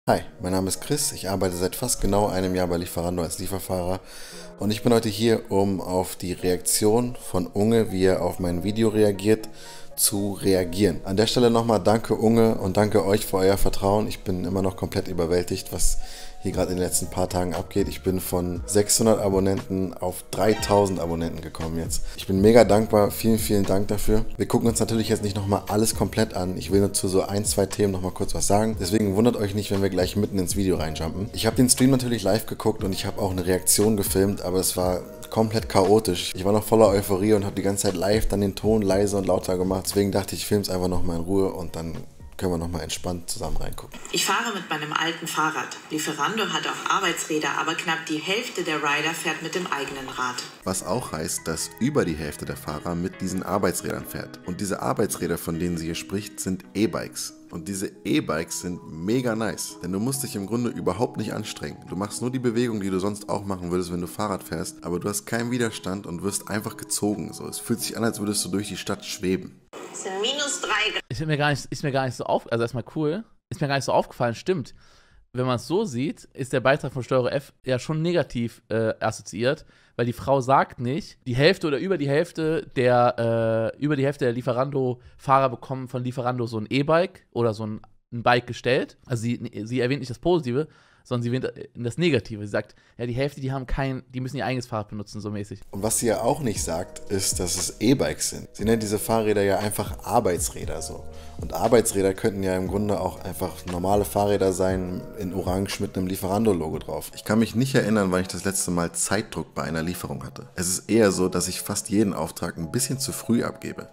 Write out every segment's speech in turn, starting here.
Hi, mein Name ist Chris. Ich arbeite seit fast genau einem Jahr bei Lieferando als Lieferfahrer und ich bin heute hier, um auf die Reaktion von Unge, wie er auf mein Video reagiert, zu reagieren. An der Stelle nochmal danke Unge und danke euch für euer Vertrauen. Ich bin immer noch komplett überwältigt, was hier gerade in den letzten paar Tagen abgeht. Ich bin von 600 Abonnenten auf 3000 Abonnenten gekommen jetzt. Ich bin mega dankbar. Vielen, vielen Dank dafür. Wir gucken uns natürlich jetzt nicht nochmal alles komplett an. Ich will nur zu so ein, zwei Themen nochmal kurz was sagen. Deswegen wundert euch nicht, wenn wir gleich mitten ins Video reinjumpen. Ich habe den Stream natürlich live geguckt und ich habe auch eine Reaktion gefilmt, aber es war komplett chaotisch. Ich war noch voller Euphorie und habe die ganze Zeit live dann den Ton leiser und lauter gemacht. Deswegen dachte ich, filme es einfach nochmal in Ruhe und dann können wir nochmal entspannt zusammen reingucken. Ich fahre mit meinem alten Fahrrad. Lieferando hat auch Arbeitsräder, aber knapp die Hälfte der Rider fährt mit dem eigenen Rad. Was auch heißt, dass über die Hälfte der Fahrer mit diesen Arbeitsrädern fährt. Und diese Arbeitsräder, von denen sie hier spricht, sind E-Bikes. Und diese E-Bikes sind mega nice, denn du musst dich im Grunde überhaupt nicht anstrengen. Du machst nur die Bewegung, die du sonst auch machen würdest, wenn du Fahrrad fährst, aber du hast keinen Widerstand und wirst einfach gezogen. So, es fühlt sich an, als würdest du durch die Stadt schweben. Es sind -3 Grad. Ist mir gar nicht so also erstmal cool, ist mir gar nicht so aufgefallen, stimmt. Wenn man es so sieht, ist der Beitrag von Steuer F ja schon negativ assoziiert, weil die Frau sagt nicht, die Hälfte oder über die Hälfte der Lieferando-Fahrer bekommen von Lieferando so ein E-Bike oder so ein Bike gestellt. Also sie erwähnt nicht das Positive, sondern sie erwähnt das Negative. Sie sagt, ja, die Hälfte, die müssen ihr eigenes Fahrrad benutzen, so mäßig. Und was sie ja auch nicht sagt, ist, dass es E-Bikes sind. Sie nennt diese Fahrräder ja einfach Arbeitsräder so. Und Arbeitsräder könnten ja im Grunde auch einfach normale Fahrräder sein, in Orange mit einem Lieferando-Logo drauf. Ich kann mich nicht erinnern, wann ich das letzte Mal Zeitdruck bei einer Lieferung hatte. Es ist eher so, dass ich fast jeden Auftrag ein bisschen zu früh abgebe.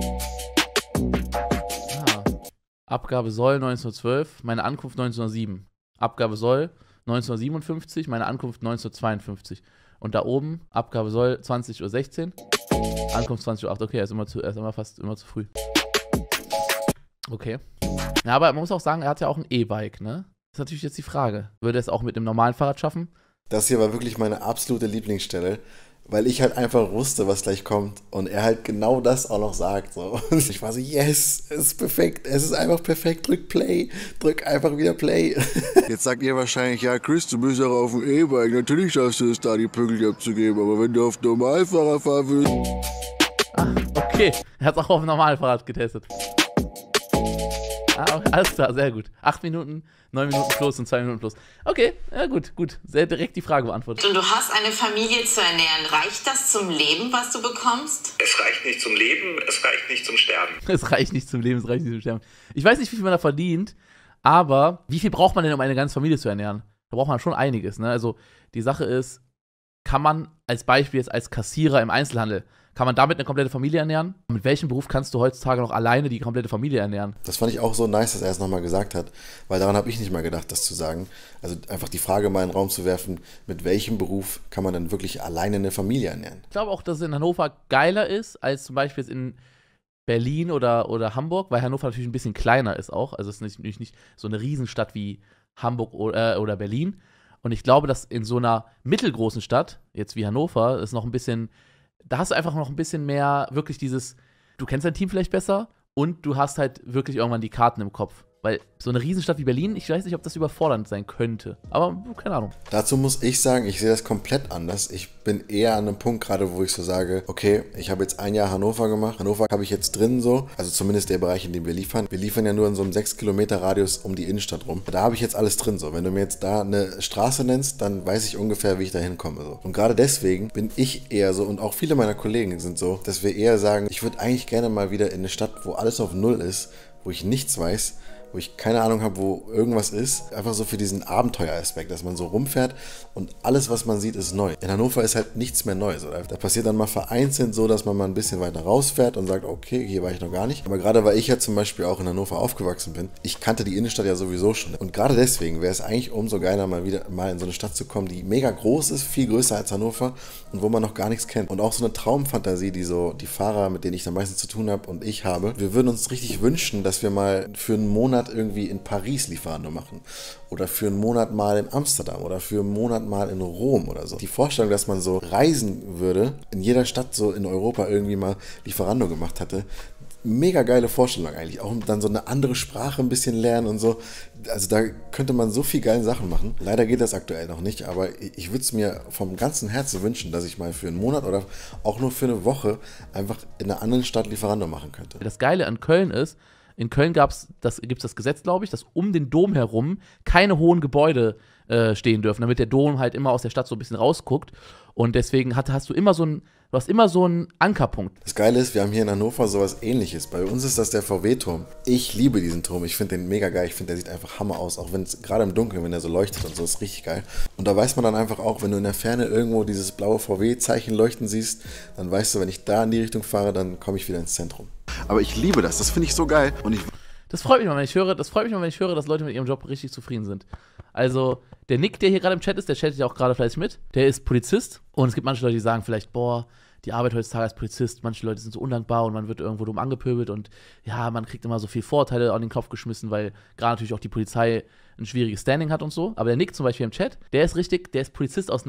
Abgabe soll 1912, meine Ankunft 1907. Abgabe soll 1957, meine Ankunft 1952. Und da oben, Abgabe soll 20:16 Uhr, Ankunft 20:08 Uhr. Okay, er ist fast immer zu früh. Okay. Ja, aber man muss auch sagen, er hat ja auch ein E-Bike, ne? Das ist natürlich jetzt die Frage. Würde er es auch mit einem normalen Fahrrad schaffen? Das hier war wirklich meine absolute Lieblingsstelle, weil ich halt einfach wusste, was gleich kommt und er halt genau das auch noch sagt. So. Und ich war so, yes, es ist perfekt, es ist einfach perfekt, drück Play, drück einfach wieder Play. Jetzt sagt ihr wahrscheinlich, ja Chris, du bist auch auf dem E-Bike, natürlich schaffst du es da, die Pünktlich abzugeben, aber wenn du auf Normalfahrer fahren willst... Ach, okay, er hat es auch auf dem normalen Fahrrad getestet. Ah, alles klar, sehr gut. 8 Minuten, 9 Minuten plus und 2 Minuten plus. Okay, ja gut. Sehr direkt die Frage beantwortet. Und du hast eine Familie zu ernähren. Reicht das zum Leben, was du bekommst? Es reicht nicht zum Leben, es reicht nicht zum Sterben. Es reicht nicht zum Leben, es reicht nicht zum Sterben. Ich weiß nicht, wie viel man da verdient, aber wie viel braucht man denn, um eine ganze Familie zu ernähren? Da braucht man schon einiges, ne? Also die Sache ist, kann man als Beispiel jetzt als Kassierer im Einzelhandel, kann man damit eine komplette Familie ernähren? Mit welchem Beruf kannst du heutzutage noch alleine die komplette Familie ernähren? Das fand ich auch so nice, dass er es nochmal gesagt hat, weil daran habe ich nicht mal gedacht, das zu sagen. Also einfach die Frage mal in den Raum zu werfen, mit welchem Beruf kann man dann wirklich alleine eine Familie ernähren? Ich glaube auch, dass es in Hannover geiler ist, als zum Beispiel jetzt in Berlin oder Hamburg, weil Hannover natürlich ein bisschen kleiner ist auch. Also es ist nicht so eine Riesenstadt wie Hamburg oder Berlin. Und ich glaube, dass in so einer mittelgroßen Stadt, jetzt wie Hannover, ist noch ein bisschen, da hast du einfach noch ein bisschen mehr wirklich dieses, du kennst dein Team vielleicht besser und du hast halt wirklich irgendwann die Karten im Kopf. Weil so eine Riesenstadt wie Berlin, ich weiß nicht, ob das überfordernd sein könnte. Aber keine Ahnung. Dazu muss ich sagen, ich sehe das komplett anders. Ich bin eher an einem Punkt gerade, wo ich so sage, okay, ich habe jetzt ein Jahr Hannover gemacht. Hannover habe ich jetzt drin so, also zumindest der Bereich, in dem wir liefern. Wir liefern ja nur in so einem 6 Kilometer Radius um die Innenstadt rum. Da habe ich jetzt alles drin so. Wenn du mir jetzt da eine Straße nennst, dann weiß ich ungefähr, wie ich da hinkomme. So. Und gerade deswegen bin ich eher so, und auch viele meiner Kollegen sind so, dass wir eher sagen, ich würde eigentlich gerne mal wieder in eine Stadt, wo alles auf Null ist, wo ich nichts weiß, wo ich keine Ahnung habe, wo irgendwas ist. Einfach so für diesen Abenteueraspekt, dass man so rumfährt und alles, was man sieht, ist neu. In Hannover ist halt nichts mehr Neues. Da passiert dann mal vereinzelt so, dass man mal ein bisschen weiter rausfährt und sagt, okay, hier war ich noch gar nicht. Aber gerade weil ich ja zum Beispiel auch in Hannover aufgewachsen bin, ich kannte die Innenstadt ja sowieso schon. Und gerade deswegen wäre es eigentlich umso geiler, mal in so eine Stadt zu kommen, die mega groß ist, viel größer als Hannover und wo man noch gar nichts kennt. Und auch so eine Traumfantasie, die so die Fahrer, mit denen ich am meisten zu tun habe und ich habe. Wir würden uns richtig wünschen, dass wir mal für einen Monat irgendwie in Paris Lieferando machen oder für einen Monat mal in Amsterdam oder für einen Monat mal in Rom oder so. Die Vorstellung, dass man so reisen würde, in jeder Stadt so in Europa irgendwie mal Lieferando gemacht hatte, mega geile Vorstellung eigentlich. Auch dann so eine andere Sprache ein bisschen lernen und so. Also da könnte man so viel geile Sachen machen. Leider geht das aktuell noch nicht, aber ich würde es mir vom ganzen Herzen wünschen, dass ich mal für einen Monat oder auch nur für eine Woche einfach in einer anderen Stadt Lieferando machen könnte. Das Geile an Köln ist, in Köln gibt es das Gesetz, glaube ich, dass um den Dom herum keine hohen Gebäude stehen dürfen, damit der Dom halt immer aus der Stadt so ein bisschen rausguckt. Und deswegen hast du immer so einen Ankerpunkt. Das Geile ist, wir haben hier in Hannover sowas Ähnliches. Bei uns ist das der VW-Turm. Ich liebe diesen Turm. Ich finde den mega geil. Ich finde, der sieht einfach Hammer aus. Auch wenn es gerade im Dunkeln, wenn der so leuchtet und so, ist richtig geil. Und da weiß man dann einfach auch, wenn du in der Ferne irgendwo dieses blaue VW-Zeichen leuchten siehst, dann weißt du, wenn ich da in die Richtung fahre, dann komme ich wieder ins Zentrum. Aber ich liebe das. Das finde ich so geil. Und Das freut mich mal, wenn ich höre, dass Leute mit ihrem Job richtig zufrieden sind. Also, der Nick, der hier gerade im Chat ist, der chattet ja auch gerade fleißig mit, der ist Polizist. Und es gibt manche Leute, die sagen vielleicht, boah, die Arbeit heutzutage als Polizist, manche Leute sind so undankbar und man wird irgendwo dumm angepöbelt und ja, man kriegt immer so viel Vorteile an den Kopf geschmissen, weil gerade natürlich auch die Polizei ein schwieriges Standing hat und so. Aber der Nick zum Beispiel im Chat, der ist Polizist aus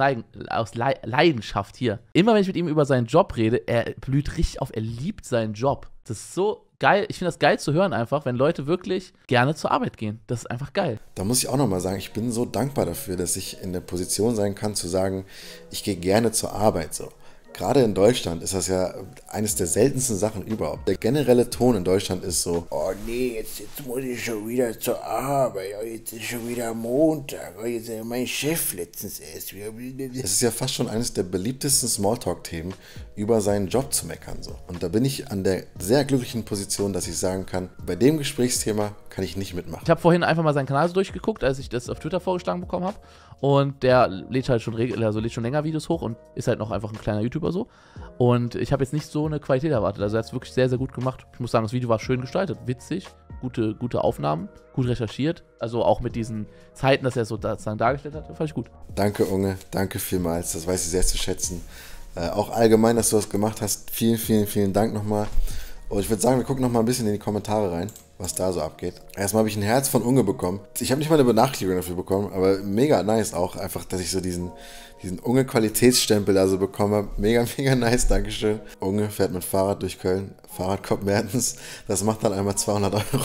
Leidenschaft hier. Immer wenn ich mit ihm über seinen Job rede, er blüht richtig auf, er liebt seinen Job. Das ist so geil, ich finde das geil zu hören einfach, wenn Leute wirklich gerne zur Arbeit gehen. Das ist einfach geil. Da muss ich auch nochmal sagen, ich bin so dankbar dafür, dass ich in der Position sein kann, zu sagen, ich gehe gerne zur Arbeit so. Gerade in Deutschland ist das ja eines der seltensten Sachen überhaupt. Der generelle Ton in Deutschland ist so, oh nee, jetzt muss ich schon wieder zur Arbeit, oh, jetzt ist schon wieder Montag, oh, jetzt ist mein Chef letztens erst wieder. Es ist ja fast schon eines der beliebtesten Smalltalk-Themen, über seinen Job zu meckern. So. Und da bin ich an der sehr glücklichen Position, dass ich sagen kann, bei dem Gesprächsthema kann ich nicht mitmachen. Ich habe vorhin einfach mal seinen Kanal so durchgeguckt, als ich das auf Twitter vorgeschlagen bekommen habe. Und der lädt halt schon länger Videos hoch und ist halt noch einfach ein kleiner YouTuber so. Und ich habe jetzt nicht so eine Qualität erwartet. Also er hat es wirklich sehr, sehr gut gemacht. Ich muss sagen, das Video war schön gestaltet, witzig, gute Aufnahmen, gut recherchiert. Also auch mit diesen Zeiten, dass er es so dargestellt hat, fand ich gut. Danke, Unge, danke vielmals. Das weiß ich sehr zu schätzen. Auch allgemein, dass du das gemacht hast. Vielen, vielen, vielen Dank nochmal. Und ich würde sagen, wir gucken nochmal ein bisschen in die Kommentare rein, was da so abgeht. Erstmal habe ich ein Herz von Unge bekommen. Ich habe nicht mal eine Benachrichtigung dafür bekommen, aber mega nice auch einfach, dass ich so diesen Unge-Qualitätsstempel da so bekomme. Mega, mega nice, Dankeschön. Unge fährt mit Fahrrad durch Köln. Fahrradkorb Mertens, das macht dann einmal 200 €.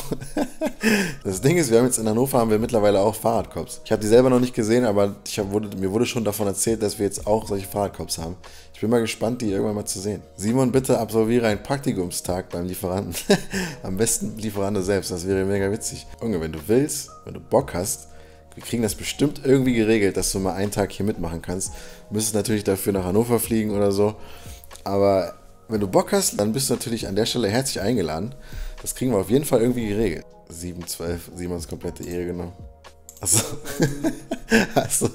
Das Ding ist, jetzt in Hannover haben wir mittlerweile auch Fahrradkorbs. Ich habe die selber noch nicht gesehen, aber mir wurde schon davon erzählt, dass wir jetzt auch solche Fahrradkorbs haben. Ich bin mal gespannt, die irgendwann mal zu sehen. Simon, bitte absolviere einen Praktikumstag beim Lieferanten. Am besten Lieferando selbst, das wäre mega witzig. Junge, wenn du willst, wenn du Bock hast, wir kriegen das bestimmt irgendwie geregelt, dass du mal einen Tag hier mitmachen kannst. Du müsstest natürlich dafür nach Hannover fliegen oder so, aber wenn du Bock hast, dann bist du natürlich an der Stelle herzlich eingeladen. Das kriegen wir auf jeden Fall irgendwie geregelt. 7-12, Simons komplette Ehre genommen. Achso. Achso.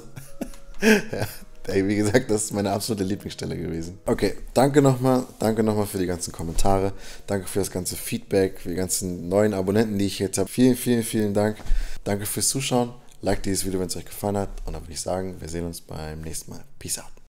Ja, ey, wie gesagt, das ist meine absolute Lieblingsstelle gewesen. Okay, danke nochmal für die ganzen Kommentare. Danke für das ganze Feedback, für die ganzen neuen Abonnenten, die ich jetzt habe. Vielen, vielen, vielen Dank. Danke fürs Zuschauen. Like dieses Video, wenn es euch gefallen hat. Und dann würde ich sagen, wir sehen uns beim nächsten Mal. Peace out.